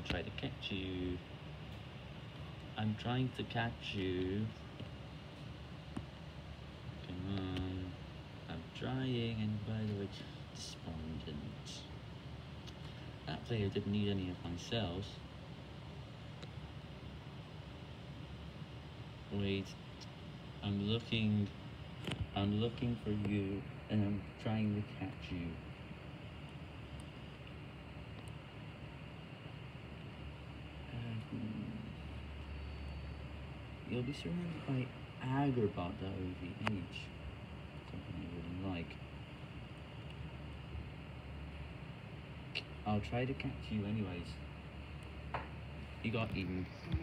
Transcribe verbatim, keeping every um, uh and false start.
try to catch you. I'm trying to catch you. Come on. I'm trying, and by the way, despondent. That player didn't need any of my cells. Wait. I'm looking. I'm looking for you, and I'm trying to catch you. Um, you'll be surrounded by Agrabah.ovh. Something I wouldn't like. I'll try to catch you anyways. You got eaten.